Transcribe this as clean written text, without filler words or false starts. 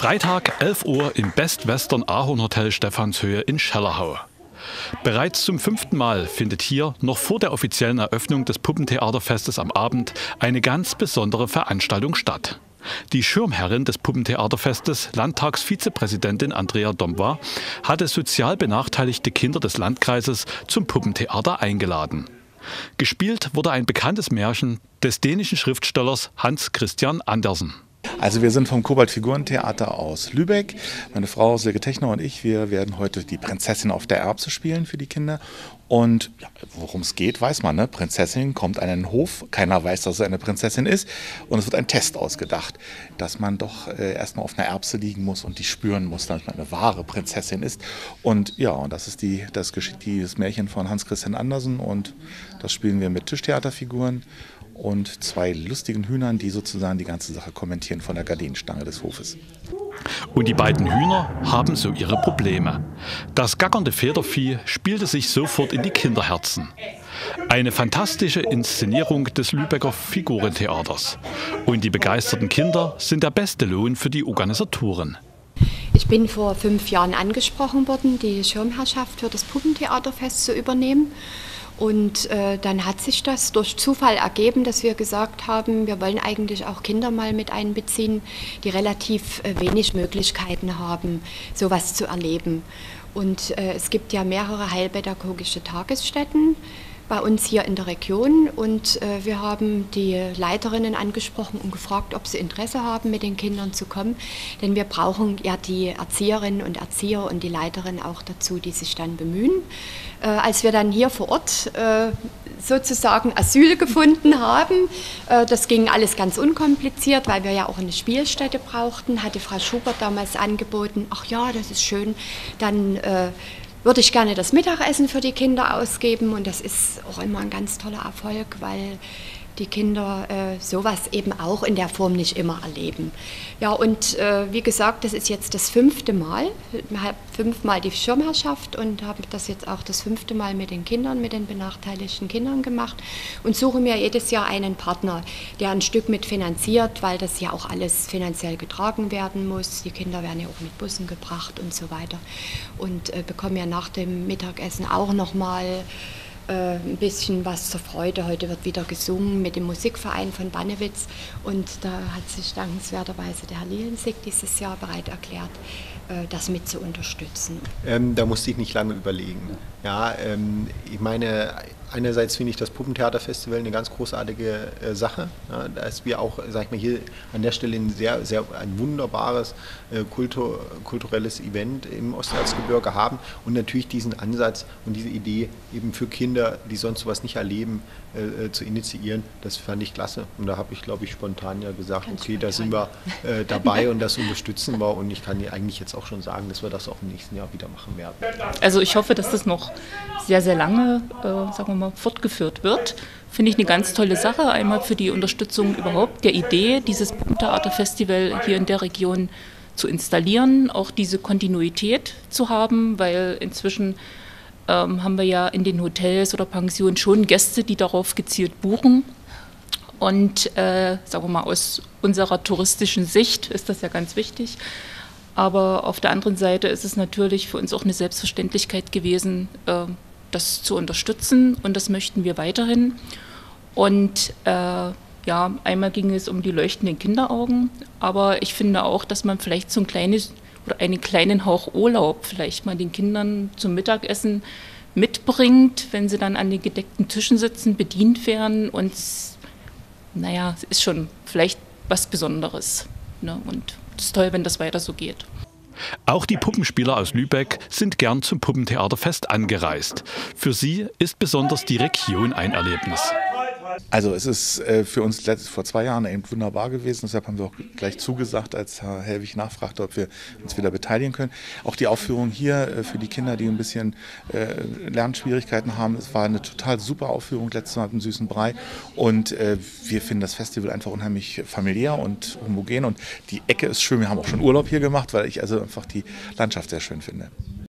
Freitag 11 Uhr im Best Western Ahornhotel Stephanshöhe in Schellerhau. Bereits zum 5. Mal findet hier noch vor der offiziellen Eröffnung des Puppentheaterfestes am Abend eine ganz besondere Veranstaltung statt. Die Schirmherrin des Puppentheaterfestes, Landtagsvizepräsidentin Andrea Domba, hatte sozial benachteiligte Kinder des Landkreises zum Puppentheater eingeladen. Gespielt wurde ein bekanntes Märchen des dänischen Schriftstellers Hans Christian Andersen. Also wir sind vom Kobold-Figurentheater aus Lübeck. Meine Frau Silke Techner und ich, wir werden heute die Prinzessin auf der Erbse spielen für die Kinder. Und ja, worum es geht, weiß man, ne? Prinzessin kommt an einen Hof, keiner weiß, dass es eine Prinzessin ist. Und es wird ein Test ausgedacht, dass man doch erstmal auf einer Erbse liegen muss und die spüren muss, damit man eine wahre Prinzessin ist. Und ja, und das ist das Märchen von Hans Christian Andersen und das spielen wir mit Tischtheaterfiguren und 2 lustigen Hühnern, die sozusagen die ganze Sache kommentieren von der Gardinenstange des Hofes. Und die beiden Hühner haben so ihre Probleme. Das gackernde Federvieh spielte sich sofort in die Kinderherzen. Eine fantastische Inszenierung des Lübecker Figurentheaters. Und die begeisterten Kinder sind der beste Lohn für die Organisatoren. Ich bin vor 5 Jahren angesprochen worden, die Schirmherrschaft für das Puppentheaterfest zu übernehmen. Und dann hat sich das durch Zufall ergeben, dass wir gesagt haben, wir wollen eigentlich auch Kinder mal mit einbeziehen, die relativ wenig Möglichkeiten haben, sowas zu erleben. Und es gibt ja mehrere heilpädagogische Tagesstätten bei uns hier in der Region und wir haben die Leiterinnen angesprochen und gefragt, ob sie Interesse haben, mit den Kindern zu kommen, denn wir brauchen ja die Erzieherinnen und Erzieher und die Leiterin auch dazu, die sich dann bemühen. Als wir dann hier vor Ort sozusagen Asyl gefunden haben, das ging alles ganz unkompliziert, weil wir ja auch eine Spielstätte brauchten, hatte Frau Schubert damals angeboten, ach ja, das ist schön, dann würde ich gerne das Mittagessen für die Kinder ausgeben und das ist auch immer ein ganz toller Erfolg, weil die Kinder sowas eben auch in der Form nicht immer erleben. Ja, und wie gesagt, das ist jetzt das 5. Mal. Ich habe 5 Mal die Schirmherrschaft und habe das jetzt auch das 5. Mal mit den Kindern, mit den benachteiligten Kindern gemacht und suche mir jedes Jahr einen Partner, der ein Stück mitfinanziert, weil das ja auch alles finanziell getragen werden muss. Die Kinder werden ja auch mit Bussen gebracht und so weiter und bekommen ja nach dem Mittagessen auch nochmal ein bisschen was zur Freude. Heute wird wieder gesungen mit dem Musikverein von Bannewitz und da hat sich dankenswerterweise der Herr Lielensig dieses Jahr bereit erklärt, das mit zu unterstützen. Da musste ich nicht lange überlegen. Ja, ich meine, einerseits finde ich das Puppentheaterfestival eine ganz großartige Sache, ja, dass wir auch, sag ich mal, hier an der Stelle ein wunderbares kulturelles Event im Osterzgebirge haben und natürlich diesen Ansatz und diese Idee eben für Kinder, die sonst sowas nicht erleben, zu initiieren, das fand ich klasse. Und da habe ich, glaube ich, spontan ja gesagt, okay, da sind wir dabei und das unterstützen wir und ich kann eigentlich jetzt auch schon sagen, dass wir das auch im nächsten Jahr wieder machen werden. Also ich hoffe, dass das noch sehr, sehr lange, sagen wir mal, fortgeführt wird. Finde ich eine ganz tolle Sache, einmal für die Unterstützung überhaupt der Idee, dieses Puppentheaterfestival hier in der Region zu installieren, auch diese Kontinuität zu haben, weil inzwischen haben wir ja in den Hotels oder Pensionen schon Gäste, die darauf gezielt buchen. Und sagen wir mal, aus unserer touristischen Sicht ist das ja ganz wichtig. Aber auf der anderen Seite ist es natürlich für uns auch eine Selbstverständlichkeit gewesen, das zu unterstützen und das möchten wir weiterhin. Und ja, einmal ging es um die leuchtenden Kinderaugen, aber ich finde auch, dass man vielleicht so einen kleinen Hauch Urlaub vielleicht mal den Kindern zum Mittagessen mitbringt, wenn sie dann an den gedeckten Tischen sitzen, bedient werden und naja, es ist schon vielleicht was Besonderes, ne? Und es ist toll, wenn das weiter so geht. Auch die Puppenspieler aus Lübeck sind gern zum Puppentheaterfest angereist. Für sie ist besonders die Region ein Erlebnis. Also es ist für uns vor 2 Jahren eben wunderbar gewesen, deshalb haben wir auch gleich zugesagt, als Herr Helwig nachfragte, ob wir uns wieder beteiligen können. Auch die Aufführung hier für die Kinder, die ein bisschen Lernschwierigkeiten haben, es war eine total super Aufführung letztes Mal mit dem Süßen Brei und wir finden das Festival einfach unheimlich familiär und homogen und die Ecke ist schön, wir haben auch schon Urlaub hier gemacht, weil ich also einfach die Landschaft sehr schön finde.